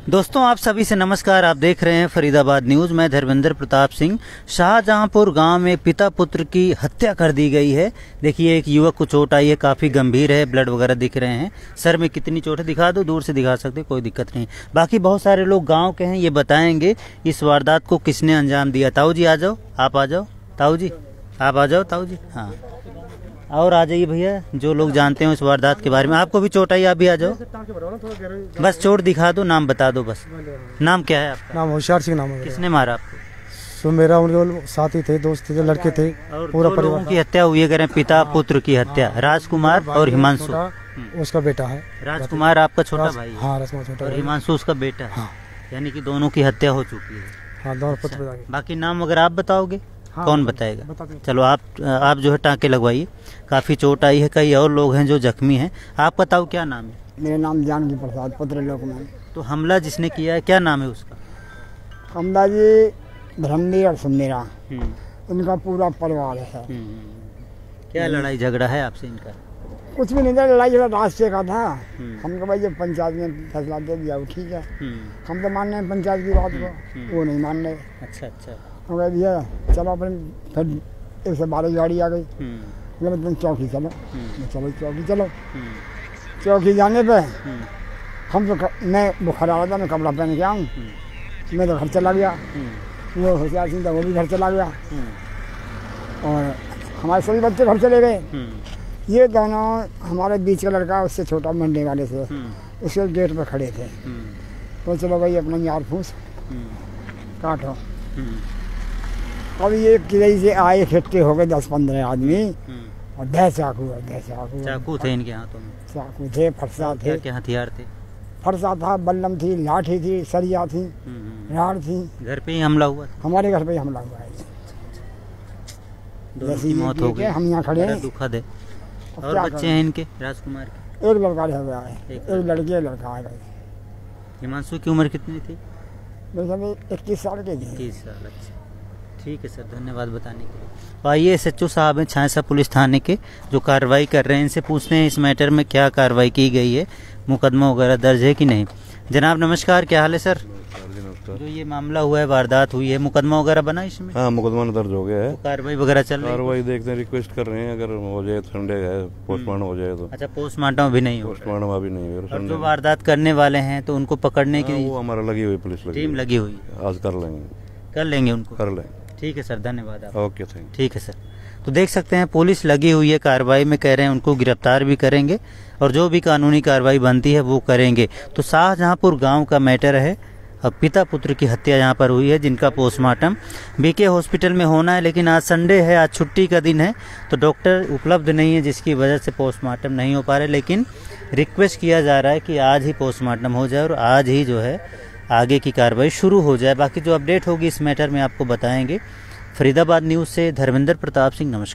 दोस्तों आप सभी से नमस्कार। आप देख रहे हैं फरीदाबाद न्यूज। मैं धर्मेंद्र प्रताप सिंह। शाहजहांपुर गांव में पिता पुत्र की हत्या कर दी गई है। देखिए एक युवक को चोट आई है, काफी गंभीर है, ब्लड वगैरह दिख रहे हैं। सर में कितनी चोट है दिखा दो, दूर से दिखा सकते, कोई दिक्कत नहीं। बाकी बहुत सारे लोग गाँव के हैं, ये बताएंगे इस वारदात को किसने अंजाम दिया। ताऊ जी आ जाओ, आप आ जाओ, ताऊ जी आप आ जाओ, ताऊ जी हाँ और आ जाइए भैया, जो लोग जानते हैं इस वारदात के बारे में। आपको भी चोट आई, आप भी आ जाओ। बस चोट दिखा दो, नाम बता दो बस। नाम क्या है आपका? नाम होशियार सिंह नाम है। किसने मारा आपको? तो मेरा उनके साथी थे, दोस्त थे, लड़के थे, पूरा परिवार की हत्या हुई है, कह रहे हैं पिता पुत्र की हत्या। राजकुमार और हिमांशु उसका बेटा है। राजकुमार आपका छोटा भाई? हाँ राजकुमार छोटा, और हिमांशु उसका बेटा है। यानी कि दोनों की हत्या हो चुकी है। हाँ दोनों पुत्र। बाकी नाम अगर आप बताओगे हाँ, कौन बताएगा? चलो आप जो है टाँके लगवाइए। काफी चोट आई है, कई और लोग हैं जो जख्मी हैं। आप बताओ क्या नाम है? मेरा नाम जानकी प्रसाद, पुत्र लोकमान। तो हमला जिसने किया है क्या नाम है उसका? हमला जी धर्मवीर और सुमेरा, उनका पूरा परिवार है। क्या लड़ाई झगड़ा है आपसे इनका? कुछ भी नहीं था, लड़ाई झगड़ा रास्ते का था। हमको भाई जब पंचायत में फैसला दे दिया वो ठीक है। हम तो मान रहे हैं पंचायत की बात को, वो नहीं मान रहे। अच्छा अच्छा। हम कह दिया चलो अपने, फिर 112 गाड़ी आ गई, तुम चौकी चलो। चलो चौकी चलो। चौकी जाने पे हम तो मैं बुखार आ रहा था, मैं कपड़ा पहन के आऊँ, मैं तो घर चला गया। वो होशियार सिंह था, वो भी घर चला गया। और हमारे सभी बच्चे घर चले गए। ये दोनों हमारे बीच का लड़का, उससे छोटा मंडे वाले से, उसके गेट पर खड़े थे। तो चलो भाई अपना यार फूस काटो। अब ये किले से आए, इकट्ठे हो गए 10-15 आदमी, और 10 चाकू चाकू थे इनके हाथों में? चाकू थे, फरसा थे। क्या हथियार थे? फरसा था, बल्लम थी, लाठी थी, सरिया थी, राड़ थी। घर पे ही हमला हुआ था? हमारे घर पे ही हमला हुआ है। जैसी मौत हो गई, हम यहाँ खड़े हैं। दुखद है। और बच्चे हैं इनके? राजकुमार के एक लड़का रह गया है, एक लड़की, लड़का है। हिमांशु की उम्र कितनी थी? 21 साल के थे। 21 साल। अच्छा ठीक है सर, धन्यवाद बताने के लिए। आइए SHO साहब हैं छांसा पुलिस थाने के, जो कार्रवाई कर रहे हैं, इनसे पूछते हैं इस मैटर में क्या कार्रवाई की गई है, मुकदमा वगैरह दर्ज है कि नहीं। जनाब नमस्कार, क्या हाल है सर? जो ये मामला हुआ है, वारदात हुई है, मुकदमा वगैरह बना इसमें? हाँ मुकदमा दर्ज हो गया है। तो कार्रवाई वगैरह चल रही है? कार्रवाई देखते हैं, रिक्वेस्ट कर रहे हैं, अगर हो जाए संडे है पोस्टमार्टम हो जाए तो। अच्छा पोस्टमार्टम अभी नहीं हो? पोस्टमार्टम अभी नहीं हो। जो वारदात करने वाले हैं तो उनको पकड़ने की वो हमारा लगी हुई पुलिस टीम लगी हुई, आज कर लेंगे उनको। कर लेंगे। ठीक है सर, धन्यवाद आप। Okay thank you. ठीक है सर। तो देख सकते हैं पुलिस लगी हुई है कार्रवाई में, कह रहे हैं उनको गिरफ्तार भी करेंगे और जो भी कानूनी कार्रवाई बनती है वो करेंगे। तो शाहजहांपुर गांव का मैटर है। अब पिता पुत्र की हत्या यहाँ पर हुई है, जिनका पोस्टमार्टम BK हॉस्पिटल में होना है, लेकिन आज संडे है, आज छुट्टी का दिन है, तो डॉक्टर उपलब्ध नहीं है, जिसकी वजह से पोस्टमार्टम नहीं हो पा रहे। लेकिन रिक्वेस्ट किया जा रहा है कि आज ही पोस्टमार्टम हो जाए और आज ही जो है आगे की कार्रवाई शुरू हो जाए। बाकी जो अपडेट होगी इस मैटर में आपको बताएंगे। फरीदाबाद न्यूज़ से धर्मेंद्र प्रताप सिंह, नमस्कार।